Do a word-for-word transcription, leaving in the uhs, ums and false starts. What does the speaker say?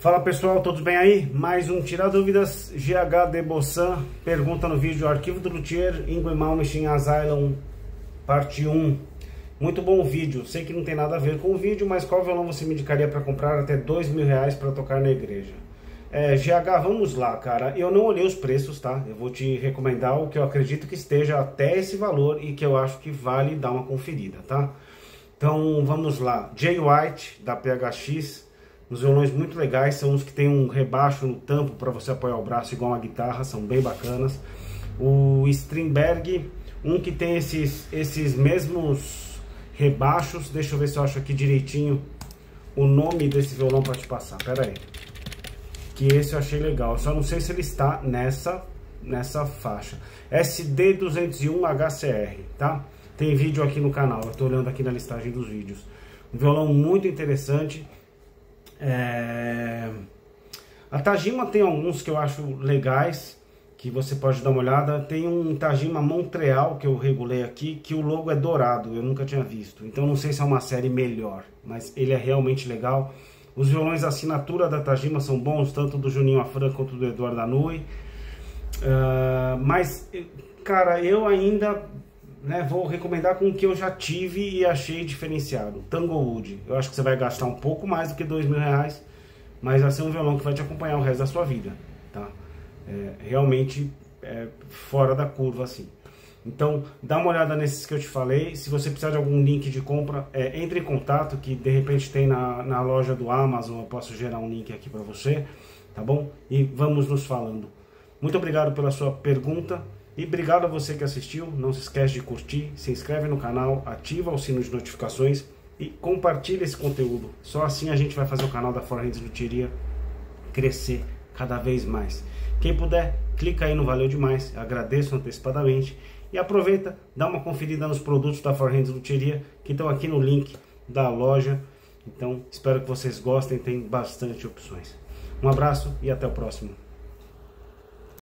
Fala pessoal, todos bem aí? Mais um Tirar Dúvidas. G H de Bossan pergunta no vídeo: arquivo do luthier Yngwie Malmsteen Asylum parte um. Muito bom vídeo. Sei que não tem nada a ver com o vídeo, mas qual violão você me indicaria para comprar até dois mil reais para tocar na igreja? É, G H, vamos lá, cara. Eu não olhei os preços, tá? Eu vou te recomendar o que eu acredito que esteja até esse valor e que eu acho que vale dar uma conferida, tá? Então vamos lá. Jay White da P H X. Uns violões muito legais, são uns que tem um rebaixo no tampo para você apoiar o braço igual uma guitarra, são bem bacanas. O Strindberg, um que tem esses, esses mesmos rebaixos. Deixa eu ver se eu acho aqui direitinho o nome desse violão para te passar, pera aí. Que esse eu achei legal, só não sei se ele está nessa, nessa faixa. S D duzentos e um H C R, tá? Tem vídeo aqui no canal, eu tô olhando aqui na listagem dos vídeos. Um violão muito interessante. É... A Tajima tem alguns que eu acho legais, que você pode dar uma olhada. Tem um Tajima Montreal que eu regulei aqui, que o logo é dourado, eu nunca tinha visto. Então não sei se é uma série melhor, mas ele é realmente legal. Os violões assinatura da Tajima são bons, tanto do Juninho Afran quanto do Eduardo Anui. Uh, mas, cara, eu ainda... Né, vou recomendar com o que eu já tive e achei diferenciado. Tanglewood. Eu acho que você vai gastar um pouco mais do que dois mil reais, mas vai ser um violão que vai te acompanhar o resto da sua vida, tá? É, realmente é fora da curva, assim. Então, dá uma olhada nesses que eu te falei. Se você precisar de algum link de compra, é, entre em contato, que de repente tem na, na loja do Amazon. Eu posso gerar um link aqui para você, tá bom? E vamos nos falando. Muito obrigado pela sua pergunta. E obrigado a você que assistiu. Não se esquece de curtir, se inscreve no canal, ativa o sino de notificações e compartilha esse conteúdo. Só assim a gente vai fazer o canal da Four Hands Luthieria crescer cada vez mais. Quem puder, clica aí no Valeu Demais, agradeço antecipadamente. E aproveita, dá uma conferida nos produtos da Four Hands Luthieria, que estão aqui no link da loja. Então espero que vocês gostem, tem bastante opções. Um abraço e até o próximo.